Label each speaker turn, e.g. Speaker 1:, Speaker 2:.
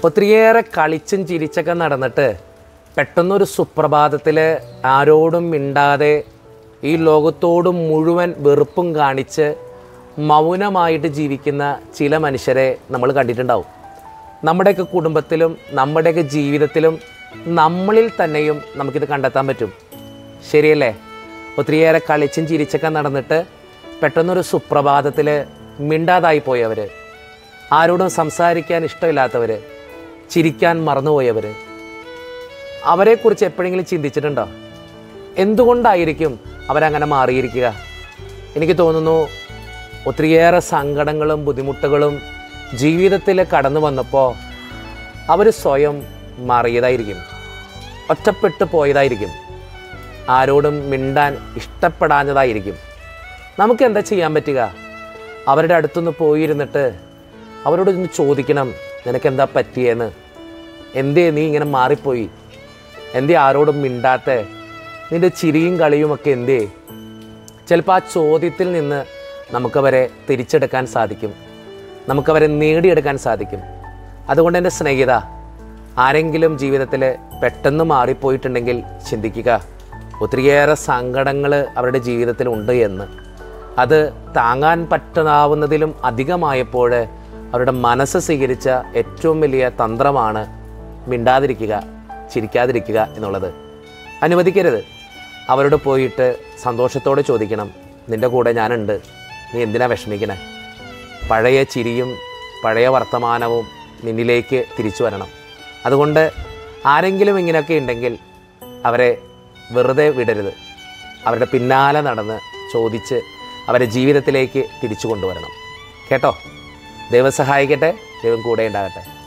Speaker 1: ഒത്തിരിയേറെ കളിച്ചും ചിരിച്ചൊക്കെ നടന്നിട്ട് പെട്ടെന്നൊരു സുപ്രഭാതത്തിൽ ആരോടും മിണ്ടാതെ ഈ ലോകത്തോട് മുഴുവൻ വെറുപ്പും കാണിച്ച് മൗനമായിട്ട് ജീവിക്കുന്ന ചില മനുഷ്യരെ നമ്മൾ കണ്ടിട്ടുണ്ടാവും. നമ്മുടെയൊക്കെ കുടുംബത്തിലും നമ്മുടെയൊക്കെ ജീവിതത്തിലും നമ്മളിൽ തന്നെയും നമുക്കിത് കണ്ടെത്താൻ പറ്റും. ശരിയല്ലേ? ഒത്തിരിയേറെ കളിച്ചും ചിരിച്ചൊക്കെ നടന്നിട്ട് പെട്ടെന്നൊരു സുപ്രഭാതത്തിൽ മിണ്ടാതായി പോയവർ, ആരോടും സംസാരിക്കാൻ ഇഷ്ടമില്ലാത്തവർ, ചിരിക്കാൻ മറന്നുപോയവർ, അവരെക്കുറിച്ച് എപ്പോഴെങ്കിലും ചിന്തിച്ചിട്ടുണ്ടോ? എന്തുകൊണ്ടായിരിക്കും അവരങ്ങനെ മാറിയിരിക്കുക? എനിക്ക് തോന്നുന്നു ഒത്തിരിയേറെ സങ്കടങ്ങളും ബുദ്ധിമുട്ടുകളും ജീവിതത്തിൽ കടന്നു വന്നപ്പോൾ അവർ സ്വയം മാറിയതായിരിക്കും, ഒറ്റപ്പെട്ടു പോയതായിരിക്കും, ആരോടും മിണ്ടാൻ ഇഷ്ടപ്പെടാഞ്ഞതായിരിക്കും. നമുക്ക് എന്താ ചെയ്യാൻ പറ്റുക? അവരുടെ അടുത്തുനിന്ന് പോയിരുന്നിട്ട് അവരോടൊന്ന് ചോദിക്കണം, നിനക്കെന്താ പറ്റിയെന്ന്? എന്തേ നീ ഇങ്ങനെ മാറിപ്പോയി? എന്തേ ആരോടും മിണ്ടാത്ത? നിൻ്റെ ചിരിയും കളിയുമൊക്കെ എന്തേ? ചിലപ്പോൾ ആ ചോദ്യത്തിൽ നിന്ന് നമുക്കവരെ തിരിച്ചെടുക്കാൻ സാധിക്കും, നമുക്കവരെ നേടിയെടുക്കാൻ സാധിക്കും. അതുകൊണ്ട് എൻ്റെ സ്നേഹിത, ആരെങ്കിലും ജീവിതത്തിൽ പെട്ടെന്ന് മാറിപ്പോയിട്ടുണ്ടെങ്കിൽ ചിന്തിക്കുക, ഒത്തിരിയേറെ സങ്കടങ്ങൾ അവരുടെ ജീവിതത്തിലുണ്ട് എന്ന്. അത് താങ്ങാൻ പറ്റാവുന്നതിലും അധികമായപ്പോൾ അവരുടെ മനസ്സ് സ്വീകരിച്ച ഏറ്റവും വലിയ തന്ത്രമാണ് മിണ്ടാതിരിക്കുക, ചിരിക്കാതിരിക്കുക എന്നുള്ളത്. അനുവദിക്കരുത്. അവരോട് പോയിട്ട് സന്തോഷത്തോടെ ചോദിക്കണം, നിൻ്റെ കൂടെ ഞാനുണ്ട്, നീ എന്തിനാ വിഷമിക്കണേ? പഴയ ചിരിയും പഴയ വർത്തമാനവും നിന്നിലേക്ക് തിരിച്ചു വരണം. അതുകൊണ്ട് ആരെങ്കിലും ഇങ്ങനെയൊക്കെ ഉണ്ടെങ്കിൽ അവരെ വെറുതെ വിടരുത്. അവരുടെ പിന്നാലെ നടന്ന് ചോദിച്ച് അവരെ ജീവിതത്തിലേക്ക് തിരിച്ചു കൊണ്ടുവരണം. കേട്ടോ? ദൈവം സഹായിക്കട്ടെ. ദൈവം കൂടെ ഉണ്ടാകട്ടെ.